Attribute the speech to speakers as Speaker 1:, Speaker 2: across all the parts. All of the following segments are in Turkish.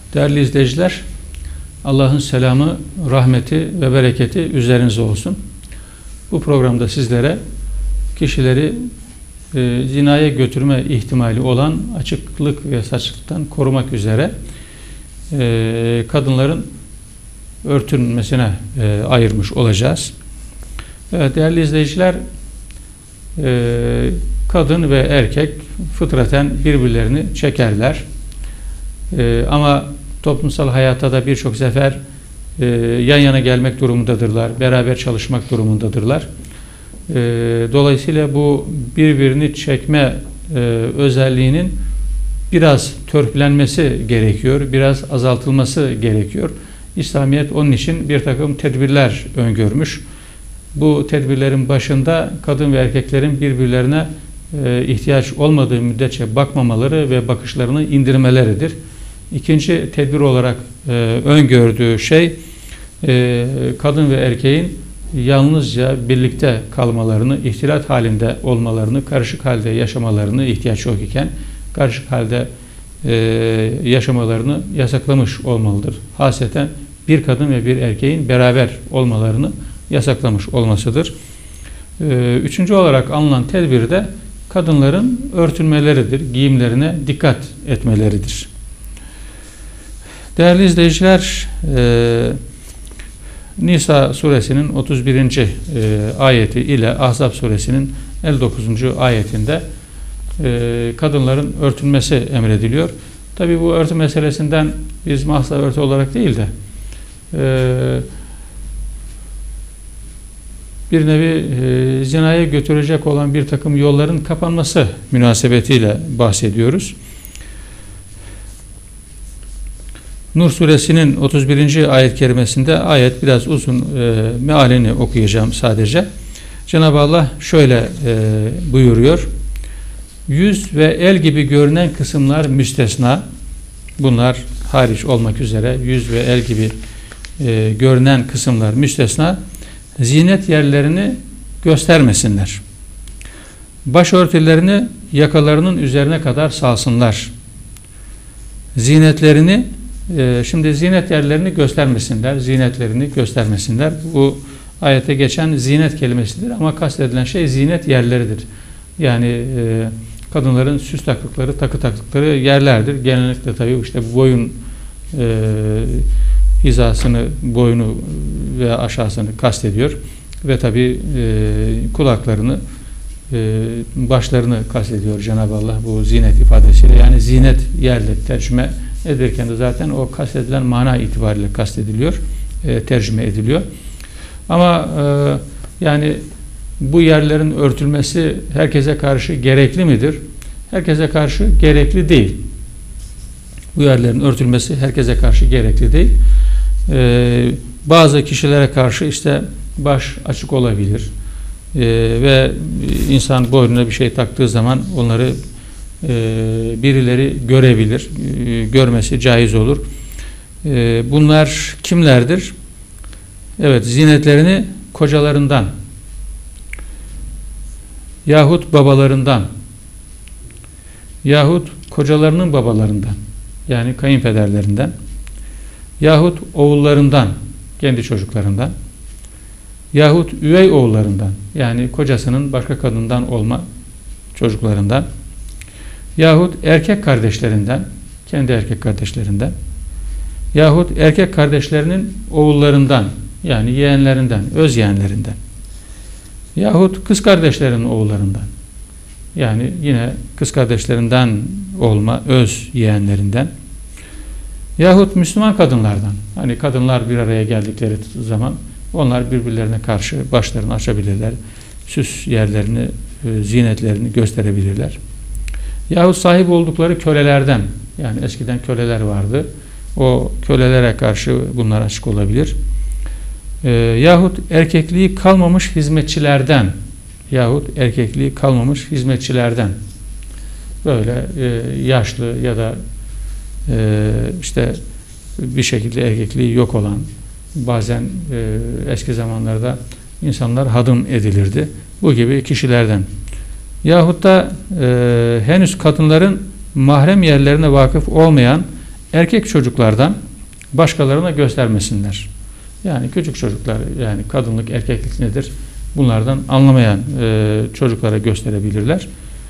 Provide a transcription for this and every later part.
Speaker 1: Değerli izleyiciler, Allah'ın selamı, rahmeti ve bereketi üzerinize olsun. Bu programda sizlere kişileri zinaya götürme ihtimali olan açıklık ve saçıklıktan korumak üzere kadınların örtünmesine ayırmış olacağız. Evet, değerli izleyiciler, kadın ve erkek fıtraten birbirlerini çekerler. Ama toplumsal hayatta da birçok sefer yan yana gelmek durumundadırlar, beraber çalışmak durumundadırlar. Dolayısıyla bu birbirini çekme özelliğinin biraz törpülenmesi gerekiyor, biraz azaltılması gerekiyor. İslamiyet onun için bir takım tedbirler öngörmüş. Bu tedbirlerin başında kadın ve erkeklerin birbirlerine ihtiyaç olmadığı müddetçe bakmamaları ve bakışlarını indirmeleridir. İkinci tedbir olarak öngördüğü şey kadın ve erkeğin yalnızca birlikte kalmalarını, ihtilat halinde olmalarını, karışık halde yaşamalarını ihtiyaç yok iken karışık halde yaşamalarını yasaklamış olmalıdır. Hasreten bir kadın ve bir erkeğin beraber olmalarını yasaklamış olmasıdır. Üçüncü olarak alınan tedbir de kadınların örtünmeleridir, giyimlerine dikkat etmeleridir. Değerli izleyiciler, Nisa suresinin 31. ayeti ile Ahzab suresinin 59. ayetinde kadınların örtünmesi emrediliyor. Tabi bu örtü meselesinden biz mahsa örtü olarak değil de bir nevi zinaya götürecek olan bir takım yolların kapanması münasebetiyle bahsediyoruz. Nur suresinin 31. ayet-i kerimesinde ayet biraz uzun, mealini okuyacağım sadece. Cenab-ı Allah şöyle buyuruyor. Yüz ve el gibi görünen kısımlar müstesna. Bunlar hariç olmak üzere yüz ve el gibi görünen kısımlar müstesna. Zinet yerlerini göstermesinler. Başörtülerini yakalarının üzerine kadar salsınlar. Zinetlerini şimdi zinet yerlerini göstermesinler, zinetlerini göstermesinler. Bu ayete geçen zinet kelimesidir ama kastedilen şey zinet yerleridir. Yani kadınların süs taktıkları, takı taktıkları yerlerdir. Genellikle tabii işte boyun hizasını, boyunu ve aşağısını kastediyor ve tabii kulaklarını, başlarını kastediyor Cenab-ı Allah bu zinet ifadesiyle. Yani zinet yerleri tercüme edilirken de zaten o kastedilen mana itibariyle kastediliyor, tercüme ediliyor. Ama yani bu yerlerin örtülmesi herkese karşı gerekli midir? Herkese karşı gerekli değil. Bu yerlerin örtülmesi herkese karşı gerekli değil. Bazı kişilere karşı işte baş açık olabilir ve insan boynuna bir şey taktığı zaman onları birileri görebilir, görmesi caiz olur. Bunlar kimlerdir? Evet, zinetlerini kocalarından yahut babalarından yahut kocalarının babalarından yani kayınpederlerinden yahut oğullarından, kendi çocuklarından yahut üvey oğullarından yani kocasının başka kadından olma çocuklarından yahut erkek kardeşlerinden, kendi erkek kardeşlerinden yahut erkek kardeşlerinin oğullarından yani yeğenlerinden, öz yeğenlerinden yahut kız kardeşlerinin oğullarından yani yine kız kardeşlerinden olma öz yeğenlerinden yahut Müslüman kadınlardan, hani kadınlar bir araya geldikleri zaman onlar birbirlerine karşı başlarını açabilirler, süs yerlerini, zinetlerini gösterebilirler. Yahut sahip oldukları kölelerden, yani eskiden köleler vardı, o kölelere karşı bunlar açık olabilir. Yahut erkekliği kalmamış hizmetçilerden yahut erkekliği kalmamış hizmetçilerden böyle yaşlı ya da işte bir şekilde erkekliği yok olan bazen eski zamanlarda insanlar hadım edilirdi. Bu gibi kişilerden. Yahut da henüz kadınların mahrem yerlerine vakıf olmayan erkek çocuklardan başkalarına göstermesinler. Yani küçük çocuklar, yani kadınlık, erkeklik nedir? Bunlardan anlamayan çocuklara gösterebilirler.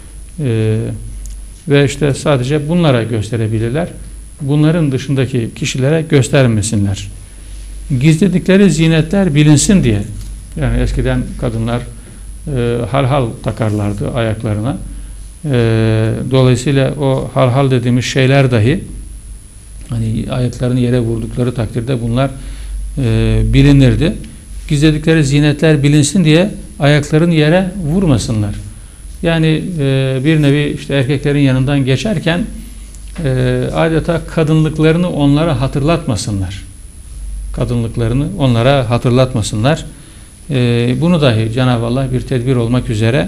Speaker 1: Ve işte sadece bunlara gösterebilirler. Bunların dışındaki kişilere göstermesinler. Gizledikleri zinetler bilinsin diye. Yani eskiden kadınlar halhal takarlardı ayaklarına. Dolayısıyla o halhal dediğimiz şeyler dahi, hani ayaklarını yere vurdukları takdirde bunlar bilinirdi. Gizledikleri zinetler bilinsin diye ayaklarını yere vurmasınlar. Yani bir nevi işte erkeklerin yanından geçerken adeta kadınlıklarını onlara hatırlatmasınlar. Kadınlıklarını onlara hatırlatmasınlar. Bunu dahi Cenab-ı Allah bir tedbir olmak üzere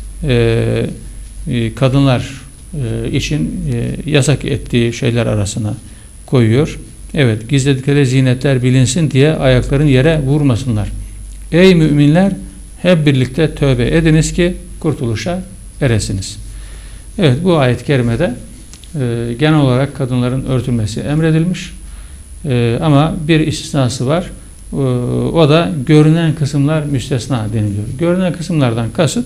Speaker 1: kadınlar için yasak ettiği şeyler arasına koyuyor. Evet, gizledikleri zinetler bilinsin diye ayaklarını yere vurmasınlar. Ey müminler, hep birlikte tövbe ediniz ki kurtuluşa eresiniz. Evet, bu ayet-i kerimede genel olarak kadınların örtülmesi emredilmiş. Ama bir istisnası var. O da görünen kısımlar müstesna deniliyor. Görünen kısımlardan kasıt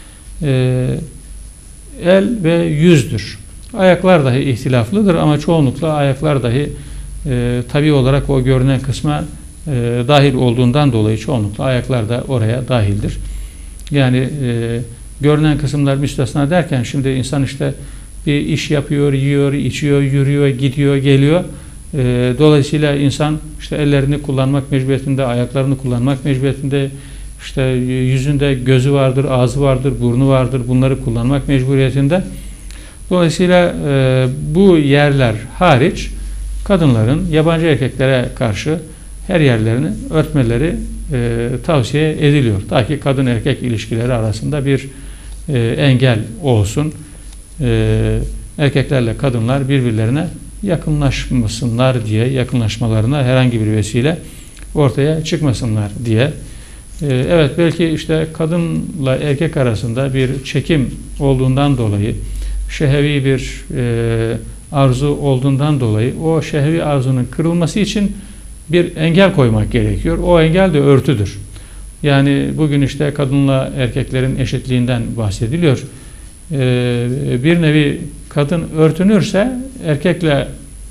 Speaker 1: el ve yüzdür. Ayaklar dahi ihtilaflıdır ama çoğunlukla ayaklar dahi tabii olarak o görünen kısma dahil olduğundan dolayı çoğunlukla ayaklar da oraya dahildir. Yani görünen kısımlar müstesna derken şimdi insan işte bir iş yapıyor, yiyor, içiyor, yürüyor, gidiyor, geliyor. Dolayısıyla insan işte ellerini kullanmak mecburiyetinde, ayaklarını kullanmak mecburiyetinde, işte yüzünde gözü vardır, ağzı vardır, burnu vardır, bunları kullanmak mecburiyetinde. Dolayısıyla bu yerler hariç kadınların yabancı erkeklere karşı her yerlerini örtmeleri tavsiye ediliyor. Ta ki kadın erkek ilişkileri arasında bir engel olsun. Erkeklerle kadınlar birbirlerine yakınlaşmasınlar diye, yakınlaşmalarına herhangi bir vesile ortaya çıkmasınlar diye. Evet, belki işte kadınla erkek arasında bir çekim olduğundan dolayı, şehvi bir arzu olduğundan dolayı o şehvi arzunun kırılması için bir engel koymak gerekiyor. O engel de örtüdür. Yani bugün işte kadınla erkeklerin eşitliğinden bahsediliyor. Bir nevi kadın örtünürse erkekle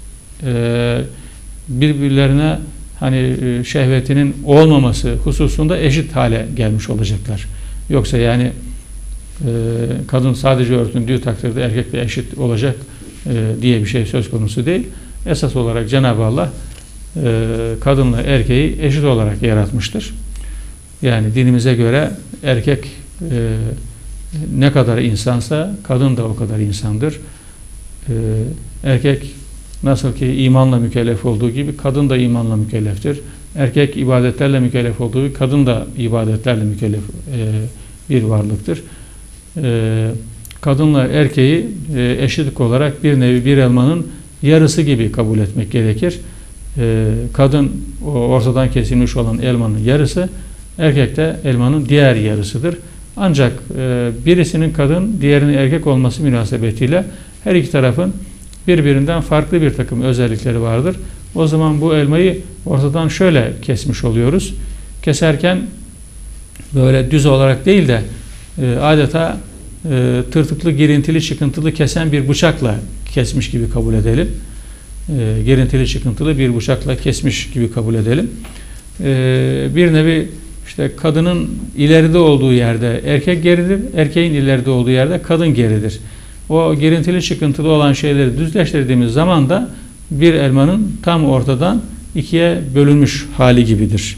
Speaker 1: birbirlerine hani şehvetinin olmaması hususunda eşit hale gelmiş olacaklar. Yoksa yani kadın sadece örtündüğü takdirde erkekle eşit olacak diye bir şey söz konusu değil. Esas olarak Cenab-ı Allah kadınla erkeği eşit olarak yaratmıştır. Yani dinimize göre erkek ne kadar insansa kadın da o kadar insandır. Erkek nasıl ki imanla mükellef olduğu gibi kadın da imanla mükelleftir. Erkek ibadetlerle mükellef olduğu gibi kadın da ibadetlerle mükellef bir varlıktır. Kadınla erkeği eşitlik olarak bir nevi bir elmanın yarısı gibi kabul etmek gerekir. Kadın o ortadan kesilmiş olan elmanın yarısı, erkek de elmanın diğer yarısıdır. Ancak birisinin kadın, diğerinin erkek olması münasebetiyle her iki tarafın birbirinden farklı bir takım özellikleri vardır. O zaman bu elmayı ortadan şöyle kesmiş oluyoruz. Keserken böyle düz olarak değil de adeta tırtıklı, girintili, çıkıntılı kesen bir bıçakla kesmiş gibi kabul edelim. Girintili, çıkıntılı bir bıçakla kesmiş gibi kabul edelim. Bir nevi işte kadının ileride olduğu yerde erkek geridir, erkeğin ileride olduğu yerde kadın geridir. O girintili, çıkıntılı olan şeyleri düzleştirdiğimiz zaman da bir elmanın tam ortadan ikiye bölünmüş hali gibidir.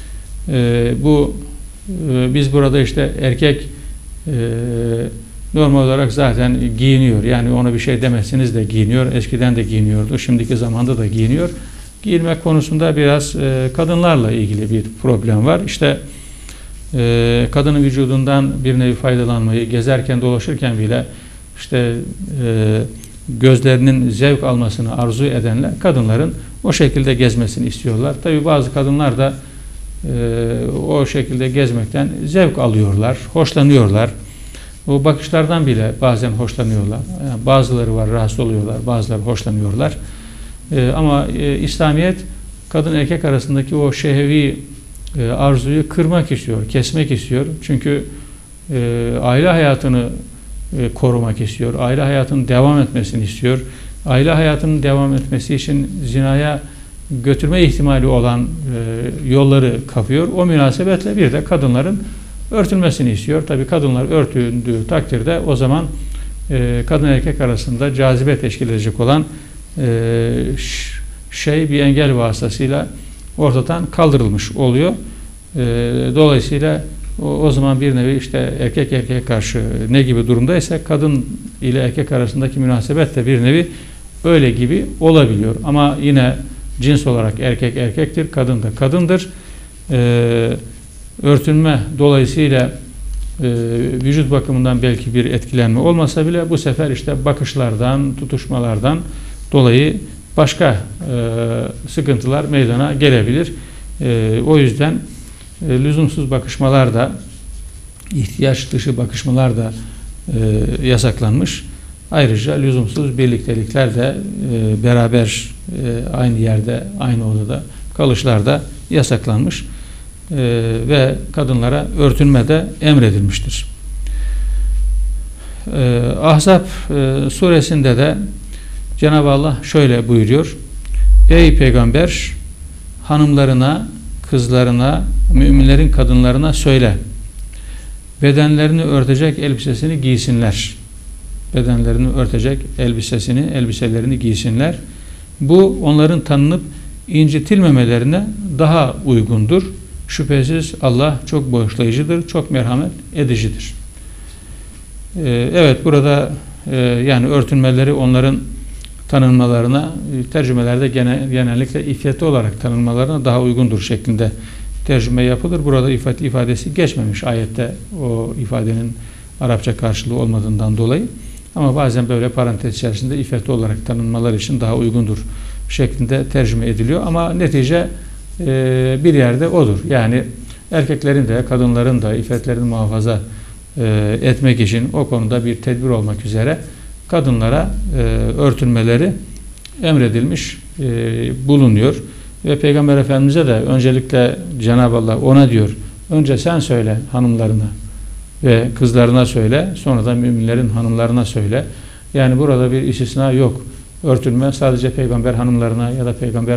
Speaker 1: Biz burada işte erkek normal olarak zaten giyiniyor. Yani ona bir şey demezsiniz de giyiniyor. Eskiden de giyiniyordu. Şimdiki zamanda da giyiniyor. Giyinmek konusunda biraz kadınlarla ilgili bir problem var. İşte kadının vücudundan bir nevi faydalanmayı gezerken dolaşırken bile işte gözlerinin zevk almasını arzu edenler kadınların o şekilde gezmesini istiyorlar. Tabii bazı kadınlar da o şekilde gezmekten zevk alıyorlar, hoşlanıyorlar. O bakışlardan bile bazen hoşlanıyorlar. Yani bazıları var rahatsız oluyorlar, bazıları hoşlanıyorlar. Ama İslamiyet kadın erkek arasındaki o şehvi arzuyu kırmak istiyor, kesmek istiyor. Çünkü aile hayatını korumak istiyor. Aile hayatının devam etmesini istiyor. Aile hayatının devam etmesi için zinaya götürme ihtimali olan yolları kapıyor. O münasebetle bir de kadınların örtülmesini istiyor. Tabii kadınlar örtüldüğü takdirde o zaman kadın erkek arasında cazibe teşkil edecek olan bir engel vasıtasıyla ortadan kaldırılmış oluyor. Dolayısıyla o zaman bir nevi işte erkek erkeğe karşı ne gibi durumdaysa kadın ile erkek arasındaki münasebet de bir nevi öyle gibi olabiliyor. Ama yine cins olarak erkek erkektir, kadın da kadındır. Örtünme dolayısıyla vücut bakımından belki bir etkilenme olmasa bile bu sefer işte bakışlardan, tutuşmalardan dolayı başka sıkıntılar meydana gelebilir. O yüzden lüzumsuz bakışmalar da, ihtiyaç dışı bakışmalar da yasaklanmış. Ayrıca lüzumsuz birliktelikler de beraber aynı yerde, aynı odada kalışlar da yasaklanmış ve kadınlara örtünme de emredilmiştir. Ahzab suresinde de Cenab-ı Allah şöyle buyuruyor: Ey peygamber, hanımlarına, kızlarına, müminlerin kadınlarına söyle, bedenlerini örtecek elbisesini giysinler. Bedenlerini örtecek elbiselerini giysinler. Bu onların tanınıp incitilmemelerine daha uygundur. Şüphesiz Allah çok bağışlayıcıdır, çok merhamet edicidir. Evet, burada yani örtünmeleri onların tanınmalarına, tercümelerde genellikle iffetli olarak tanınmalarına daha uygundur şeklinde tercüme yapılır. Burada iffet ifadesi geçmemiş ayette, o ifadenin Arapça karşılığı olmadığından dolayı. Ama bazen böyle parantez içerisinde iffetli olarak tanınmalar için daha uygundur şeklinde tercüme ediliyor. Ama netice bir yerde odur. Yani erkeklerin de kadınların da iffetlerini muhafaza etmek için o konuda bir tedbir olmak üzere kadınlara örtünmeleri emredilmiş bulunuyor. Ve Peygamber Efendimiz'e de öncelikle Cenab-ı Allah ona diyor, önce sen söyle hanımlarına ve kızlarına söyle, sonra da müminlerin hanımlarına söyle. Yani burada bir istisna yok. Örtünme sadece peygamber hanımlarına ya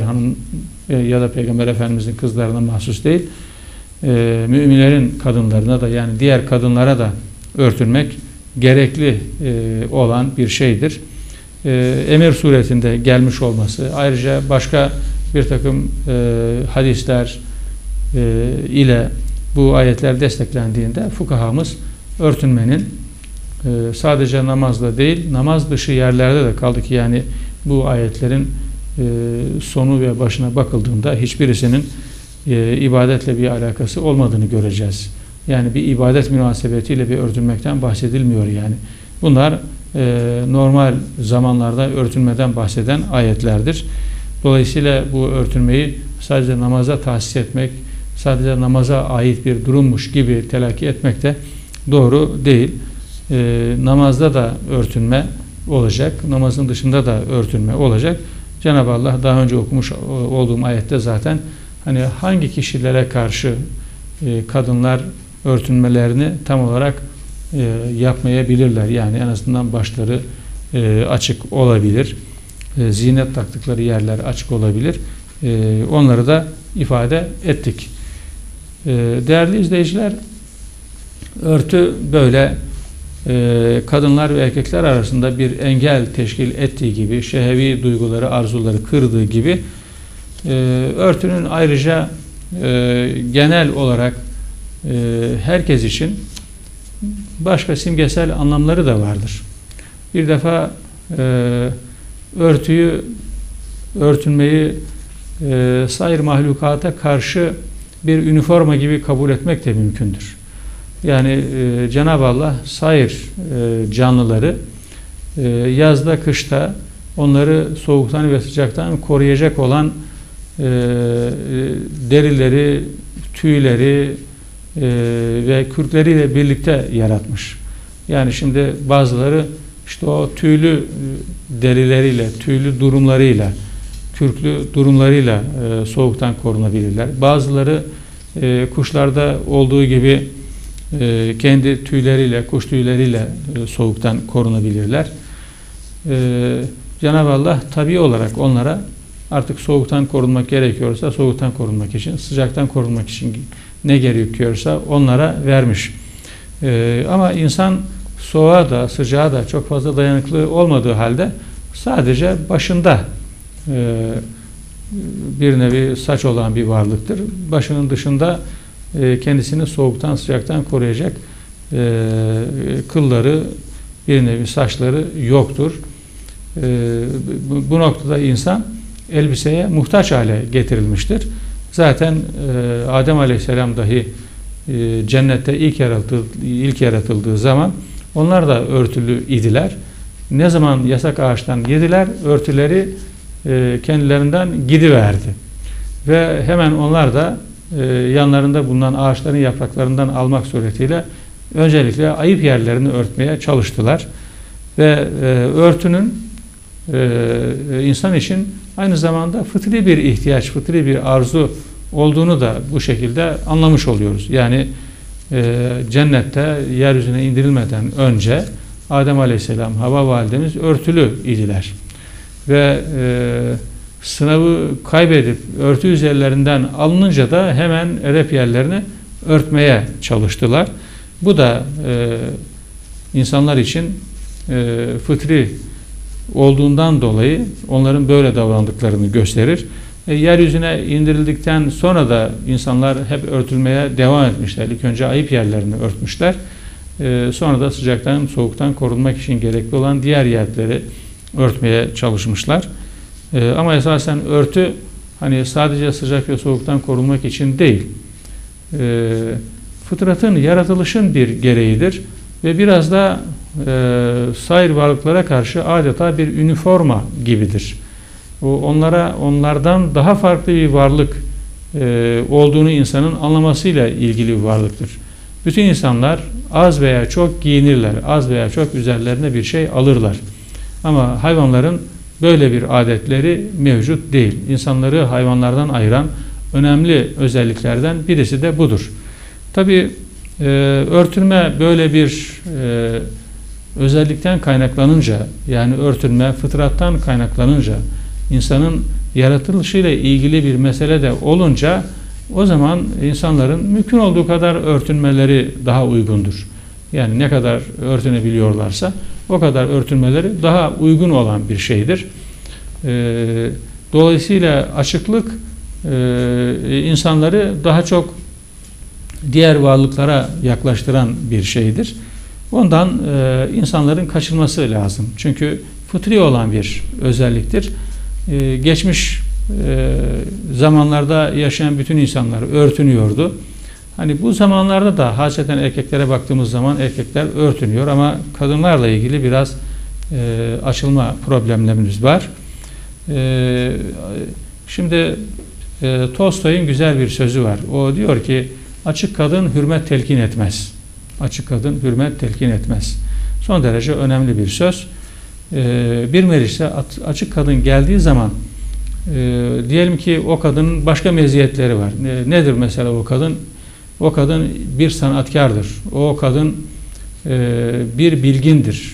Speaker 1: da peygamber efendimizin kızlarına mahsus değil. Müminlerin kadınlarına da, yani diğer kadınlara da örtünmek gerekli olan bir şeydir. Emir suretinde gelmiş olması, ayrıca başka bir takım hadisler ile bu ayetler desteklendiğinde fukahamız örtünmenin sadece namazla değil, namaz dışı yerlerde de, kaldı ki yani bu ayetlerin sonu ve başına bakıldığında hiçbirisinin ibadetle bir alakası olmadığını göreceğiz. Yani bir ibadet münasebetiyle bir örtünmekten bahsedilmiyor yani. Bunlar normal zamanlarda örtünmeden bahseden ayetlerdir. Dolayısıyla bu örtünmeyi sadece namaza tahsis etmek, sadece namaza ait bir durummuş gibi telakki etmek de doğru değil. Namazda da örtünme olacak, namazın dışında da örtünme olacak. Cenab-ı Allah daha önce okumuş olduğum ayette zaten hani hangi kişilere karşı kadınlar örtünmelerini tam olarak yapmayabilirler. Yani en azından başları açık olabilir. Zinet taktıkları yerler açık olabilir. Onları da ifade ettik. Değerli izleyiciler, örtü böyle kadınlar ve erkekler arasında bir engel teşkil ettiği gibi, şehvi duyguları, arzuları kırdığı gibi örtünün ayrıca genel olarak herkes için başka simgesel anlamları da vardır. Bir defa örtünmeyi sair mahlukata karşı bir üniforma gibi kabul etmek de mümkündür. Yani Cenab-ı Allah sair canlıları yazda, kışta onları soğuktan ve sıcaktan koruyacak olan derileri, tüyleri ve kürkleriyle birlikte yaratmış. Yani şimdi bazıları işte o tüylü derileriyle, tüylü durumlarıyla kürklü durumlarıyla soğuktan korunabilirler. Bazıları kuşlarda olduğu gibi kendi tüyleriyle, kuş tüyleriyle soğuktan korunabilirler. Cenab-ı Allah tabii olarak onlara artık soğuktan korunmak gerekiyorsa soğuktan korunmak için, sıcaktan korunmak için ne gerekiyorsa onlara vermiş. Ama insan soğuğa da sıcağa da çok fazla dayanıklı olmadığı halde sadece başında bir nevi saç olan bir varlıktır. Başının dışında kendisini soğuktan sıcaktan koruyacak kılları, bir nevi saçları yoktur. Bu noktada insan elbiseye muhtaç hale getirilmiştir. Zaten Adem Aleyhisselam dahi cennette ilk yaratıldığı zaman onlar da örtülü idiler. Ne zaman yasak ağaçtan yediler, örtüleri kendilerinden gidiverdi. Ve hemen onlar da yanlarında bulunan ağaçların yapraklarından almak suretiyle öncelikle ayıp yerlerini örtmeye çalıştılar. Ve örtünün insan için aynı zamanda fıtri bir ihtiyaç, fıtri bir arzu olduğunu da bu şekilde anlamış oluyoruz. Yani cennette yeryüzüne indirilmeden önce Adem Aleyhisselam, Havva validemiz örtülü idiler. Ve sınavı kaybedip örtü üzerlerinden alınınca da hemen edep yerlerini örtmeye çalıştılar. Bu da insanlar için fıtri olduğundan dolayı onların böyle davrandıklarını gösterir. Yeryüzüne indirildikten sonra da insanlar hep örtülmeye devam etmişler. İlk önce ayıp yerlerini örtmüşler. Sonra da sıcaktan, soğuktan korunmak için gerekli olan diğer yerleri örtmeye çalışmışlar. Ama esasen örtü hani sadece sıcak ve soğuktan korunmak için değil. Fıtratın, yaratılışın bir gereğidir ve biraz da sair varlıklara karşı adeta bir üniforma gibidir. Onlardan daha farklı bir varlık olduğunu insanın anlamasıyla ilgili bir varlıktır. Bütün insanlar az veya çok giyinirler, az veya çok üzerlerine bir şey alırlar. Ama hayvanların böyle bir adetleri mevcut değil. İnsanları hayvanlardan ayıran önemli özelliklerden birisi de budur. Tabii örtünme böyle bir özellikten kaynaklanınca, yani örtünme fıtrattan kaynaklanınca, insanın yaratılışıyla ilgili bir mesele de olunca o zaman insanların mümkün olduğu kadar örtünmeleri daha uygundur. Yani ne kadar örtünebiliyorlarsa o kadar örtünmeleri daha uygun olan bir şeydir. Dolayısıyla açıklık insanları daha çok diğer varlıklara yaklaştıran bir şeydir. Ondan insanların kaçınması lazım. Çünkü fıtri olan bir özelliktir. Geçmiş zamanlarda yaşayan bütün insanlar örtünüyordu. Hani bu zamanlarda da hasreten erkeklere baktığımız zaman erkekler örtünüyor ama kadınlarla ilgili biraz açılma problemlerimiz var. Şimdi Tolstoy'un güzel bir sözü var. O diyor ki açık kadın hürmet telkin etmez. Açık kadın hürmet telkin etmez. Son derece önemli bir söz. Bir meclise açık kadın geldiği zaman diyelim ki o kadının başka meziyetleri var. Nedir mesela o kadın? O kadın bir sanatkardır. O kadın bir bilgindir.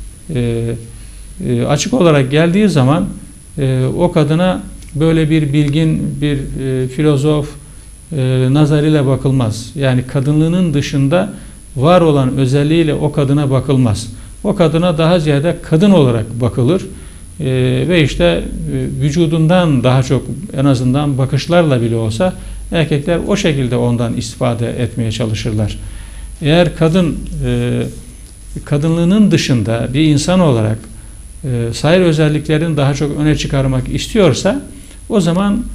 Speaker 1: Açık olarak geldiği zaman o kadına böyle bir bilgin, bir filozof nazarıyla bakılmaz. Yani kadınlığının dışında var olan özelliğiyle o kadına bakılmaz. O kadına daha ziyade kadın olarak bakılır. Ve işte vücudundan daha çok en azından bakışlarla bile olsa erkekler o şekilde ondan istifade etmeye çalışırlar. Eğer kadın kadınlığının dışında bir insan olarak sair özelliklerini daha çok öne çıkarmak istiyorsa o zaman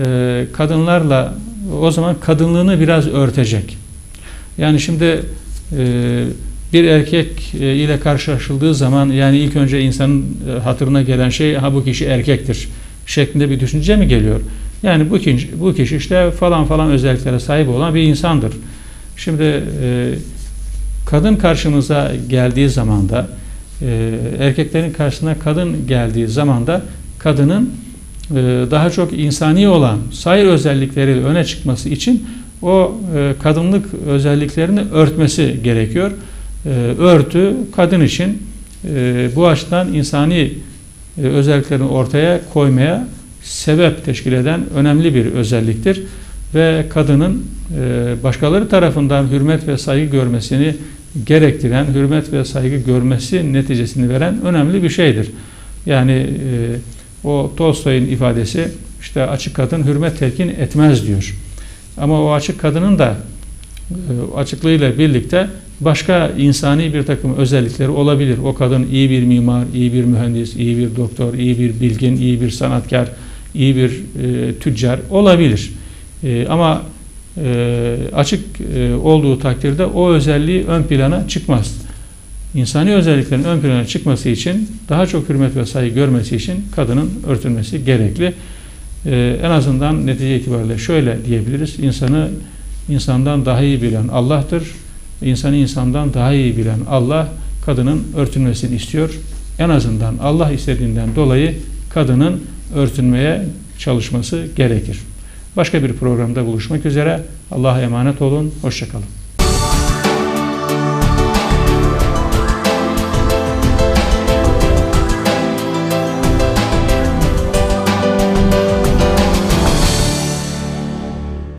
Speaker 1: kadınlığını biraz örtecek. Yani şimdi bir erkek ile karşılaşıldığı zaman yani ilk önce insanın hatırına gelen şey bu kişi erkektir şeklinde bir düşünce mi geliyor? Yani bu kişi işte falan falan özelliklere sahip olan bir insandır. Şimdi kadın karşımıza geldiği zaman da erkeklerin karşısına kadın geldiği zaman da kadının daha çok insani olan sair özellikleriyle öne çıkması için o kadınlık özelliklerini örtmesi gerekiyor. Örtü kadın için bu açıdan insani özelliklerini ortaya koymaya sebep teşkil eden önemli bir özelliktir ve kadının başkaları tarafından hürmet ve saygı görmesini gerektiren, hürmet ve saygı görmesi neticesini veren önemli bir şeydir. Yani o Tolstoy'un ifadesi, işte açık kadın hürmet telkin etmez diyor. Ama o açık kadının da açıklığıyla birlikte başka insani bir takım özellikleri olabilir. O kadın iyi bir mimar, iyi bir mühendis, iyi bir doktor, iyi bir bilgin, iyi bir sanatkar, iyi bir tüccar olabilir. Ama açık olduğu takdirde o özelliği ön plana çıkmaz. İnsani özelliklerin ön plana çıkması için, daha çok hürmet ve saygı görmesi için kadının örtülmesi gerekli. En azından netice itibariyle şöyle diyebiliriz: İnsanı insandan daha iyi bilen Allah'tır. İnsanı insandan daha iyi bilen Allah kadının örtülmesini istiyor. En azından Allah istediğinden dolayı kadının örtünmeye çalışması gerekir. Başka bir programda buluşmak üzere. Allah'a emanet olun. Hoşça kalın.